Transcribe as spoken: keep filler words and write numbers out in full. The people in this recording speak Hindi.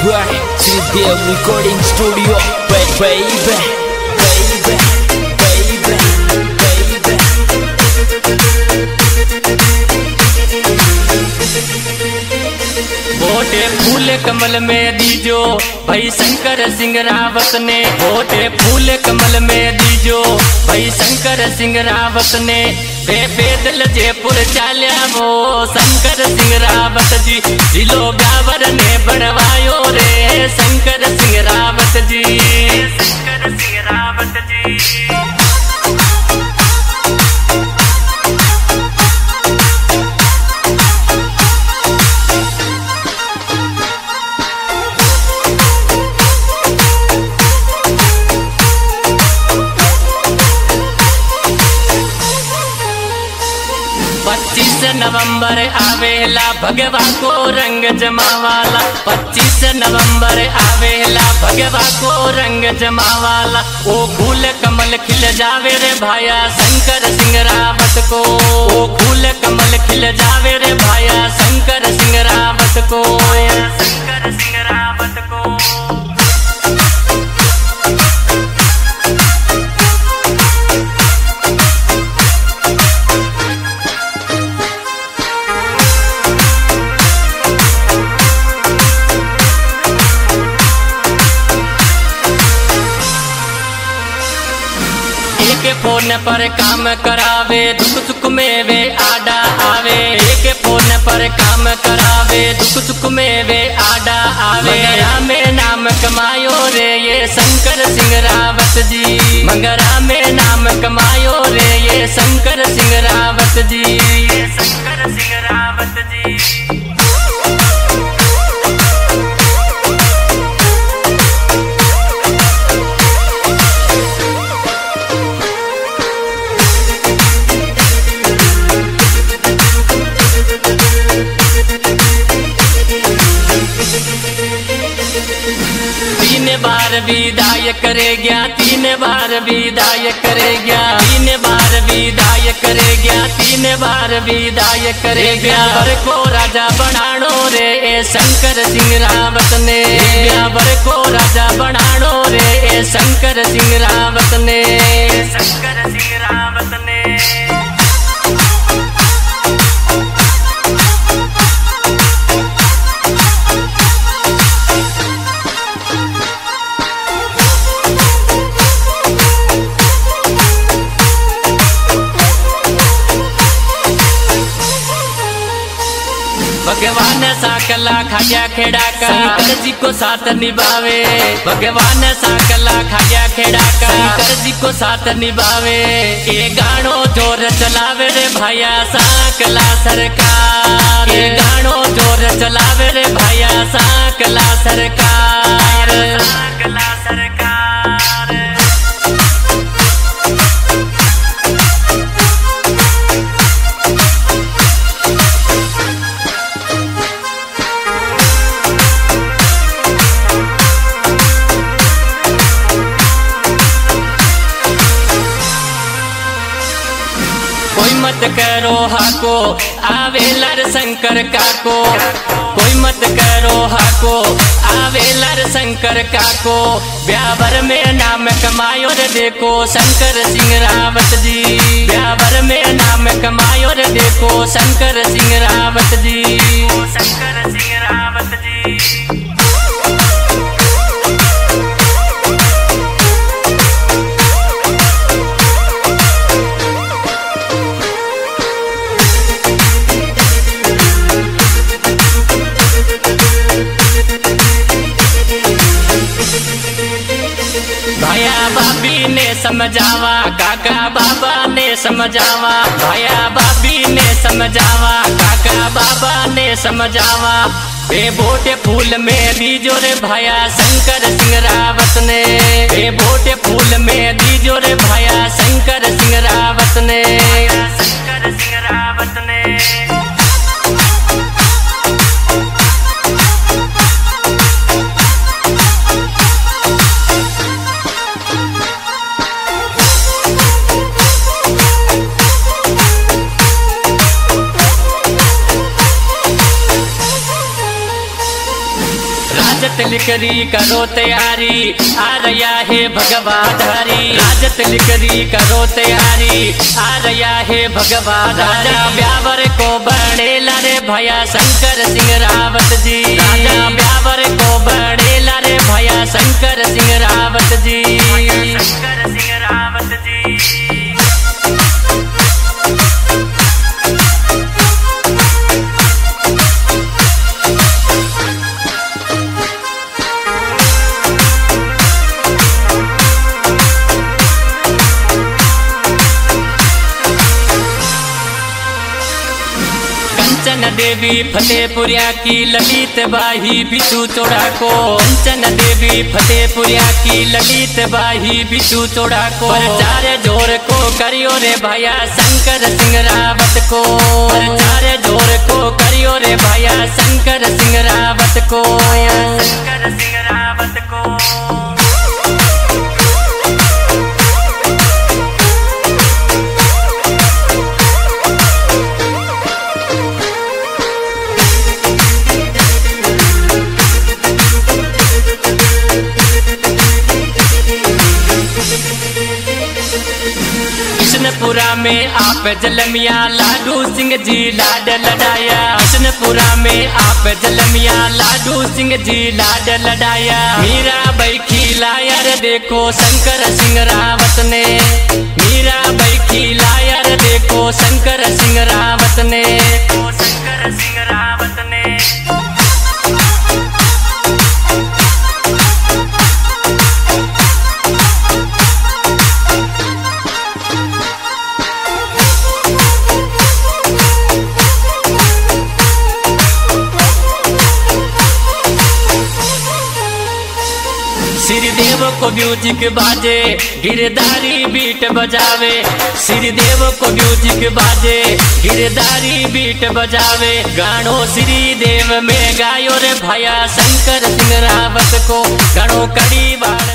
by Tridev Recording Studio, baby, baby, baby, baby. बोटे फूल कमल में दीजो भाई शंकर सिंह रावत ने। बोटे फूल कमल में दीजो भाई शंकर सिंह रावत ने। बे पैदल जयपुर चाल्या वो शंकर सिंह रावत जी। जिलो ब्यावर ने बनवायो रे शंकर सिंह रावत जी। शंकर सिंह रावत जी। पच्चीस नवंबर आवेला भगवा को रंग जमावाला। पच्चीस नवंबर आवेला भगवा को रंग जमावाला। ओ फूल कमल खिल जावे रे भाया शंकर सिंह रावत को। ओ फूल कमल खिल जावे रे भाया शंकर सिंह रावत को। शंकर सिंह रावत को। फोन पर काम करावे दुख सुख में वे आडा आवे। एक फोन पर काम करावे दुख सुख में वे आडा आवे। मंगरा में नाम कमायो रे ये शंकर सिंह रावत जी। मंगरा में नाम कमायो रे ये शंकर सिंह रावत जी। शंकर सिंह रावत जी। तीन बार विदाई करे गया। तीन बार विदाई करे गया। तीन बार विदाई करे गया। तीन बार विदाई करे गया। ब्यावर को राजा बनानो रे ए शंकर सिंह रावत ने। ब्यावर को राजा बनानो रे ए शंकर सिंह रावत ने। शंकर सिंह रावत ने। भगवान साकला खाजा खेड़ा का शंकर जी को साथ निभावे। भगवान साकला खाजा खेड़ा का शंकर जी को साथ निभावे। ये गानो जोर चलावे रे भाया साकला सरकार। ये गानो जोर चलावे रे भाया साकला सरकार। साकला सरकार। कोई मत करो हाको आवेलर शंकर काको। कोई मत करो हाको आवेलर शंकर काको। ब्यावर में नाम कमायो रे देखो शंकर सिंह रावत जी। ब्यावर में नाम कमायो रे देखो शंकर सिंह रावत जी। शंकर सिंह रावत जी। भाया बाबी ने समझावा काका बाबा ने समझावा। भाया बाबी ने समझावा काका बाबा ने समझावा। बे बोटे फूल में दीजो रे भाया शंकर सिंह रावत ने। बे बोटे फूल में दीजो रे भाया शंकर सिंह रावत ने। शंकर सिंह रावत ने। लिकरी करो तैयारी, आ रहा है भगवाधारी। राजत लिकरी करो तैयारी, आ रहा है भगवाधारी। राजा ब्यावर को बड़ेला रे भैया शंकर सिंह रावत जी। राजा ब्यावर को बड़ेला रे भैया शंकर सिंह रावत जी। शंकर सिंह रावत जी। कंचन देवी फतेहपुरिया की ललित बाही बिचू चौड़ा को। कंचन देवी फतेहपुरिया की ललित बाही बिचू चौड़ा को। प्रचार जोर को करियो रे भैया शंकर सिंह रावत को। प्रचार जोर को करियो रे भैया शंकर सिंह रावत को। शंकर सिंह रावत को। कृष्णपुरा में आप जलमिया लाडू सिंह जी लाड लड़ाया। कृष्णपुरा में आप जलमिया लाडू सिंह जी लाड लड़ाया। मीरा बाई खिलाया रे देखो शंकर सिंह रावत ने। मीरा बाई खिलाया रे देखो शंकर सिंह रावत ने। शंकर सिंह रावत ने। श्रीदेव को म्यूजिक बाजे गिरधारी बीट बजावे। श्रीदेव को म्यूजिक बाजे गिरधारी बीट बजावे। गानो श्रीदेव में गायो रे भैया शंकर सिंह रावत को। गानो कड़ी बाड़